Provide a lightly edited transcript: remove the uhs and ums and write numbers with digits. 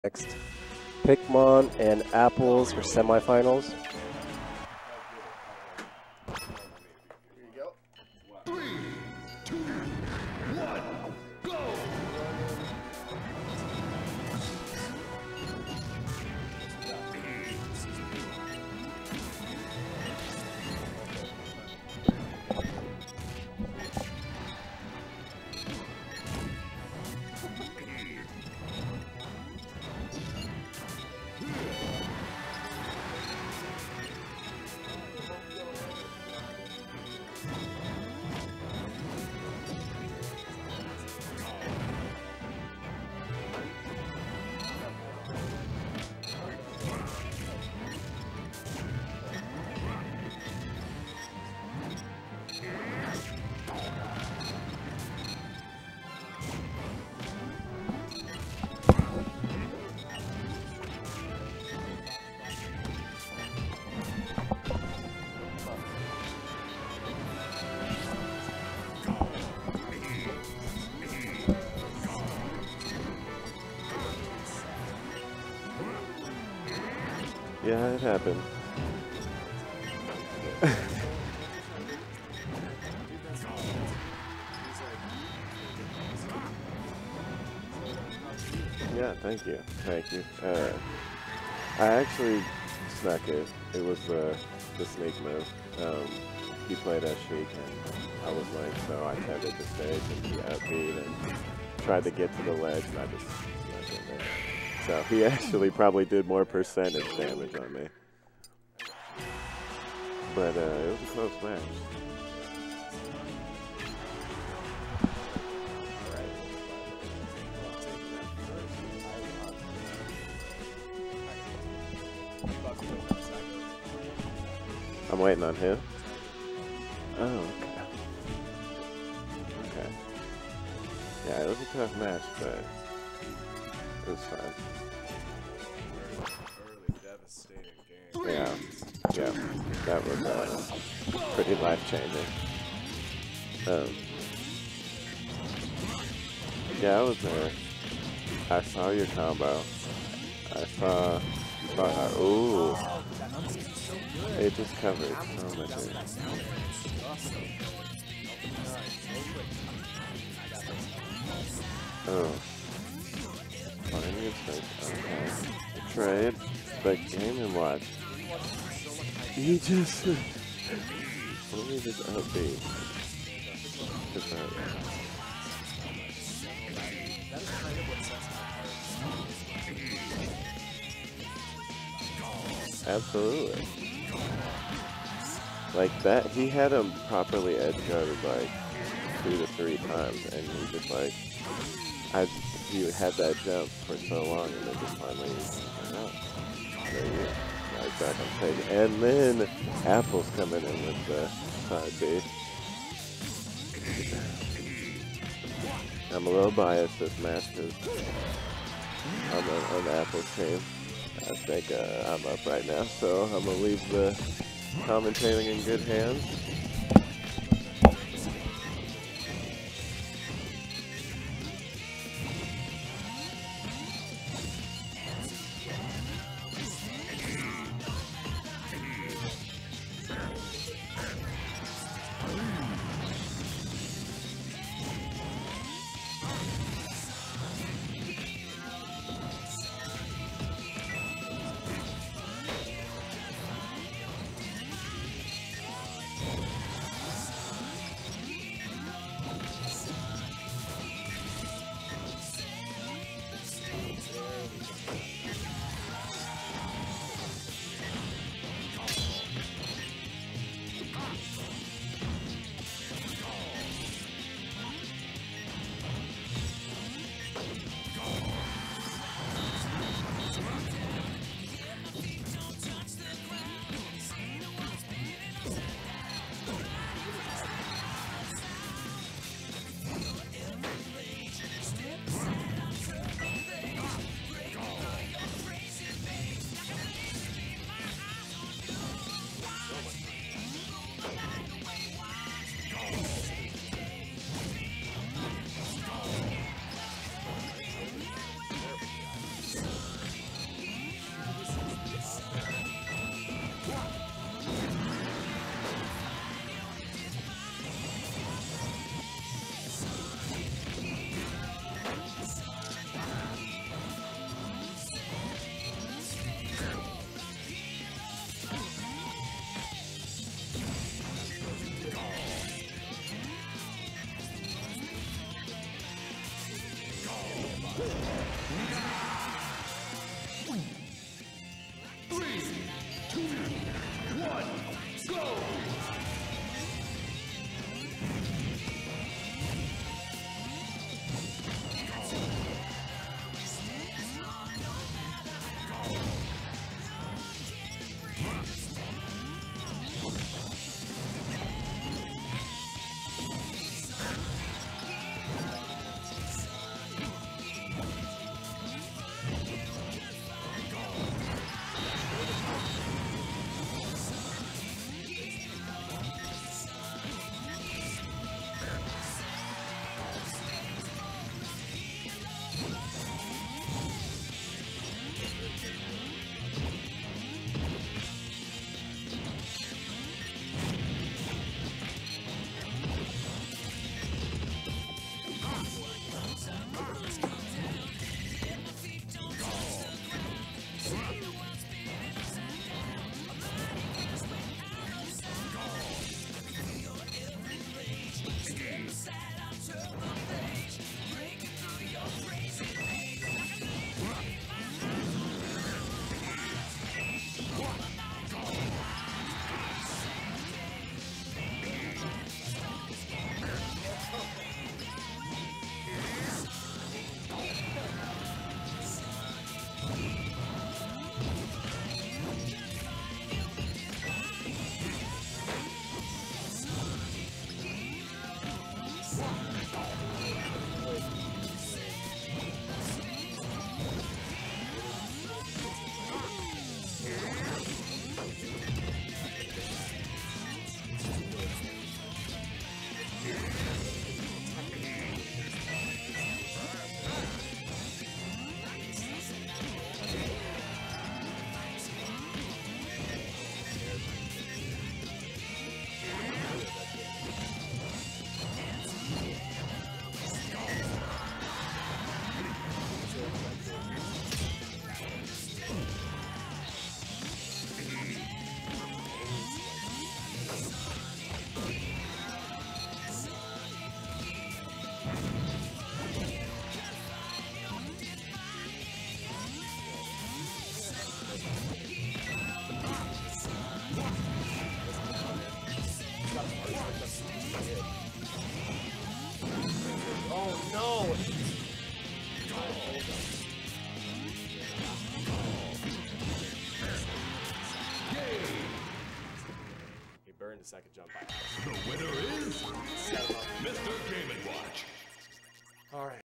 Next, Pikmon and Apples for semifinals. Yeah, it happened. Yeah, thank you. Thank you. I actually snuck it. It was the sneak move. He played as Sheik, and I was like, so I tended the stage and he outbeat and tried to get to the ledge, and I just snuck it there. So he actually probably did more percentage damage on me. But it was a close match. I'm waiting on him. Oh, okay. Okay. Yeah, it was a tough match, but it was fun. Yeah, yeah, that was pretty life-changing. Yeah, I was there. I saw your combo. I saw ooh. It just covered so much of it. Oh. Okay. Trade, but game and watch. You just let me just upbeat. Absolutely. Like that, he had him properly edge guarded like 2 to 3 times, and he just like, you had that jump for so long, and then just finally, oh, there you go. Right back on stage. And then Apple's coming in with the side B. I'm a little biased this match because I'm on the Apple's team. I think I'm up right now, so I'm going to leave the commentating in good hands. got first, like that's it. Oh no! He burned the second jump by. The winner is Mr. Game & Watch. All right.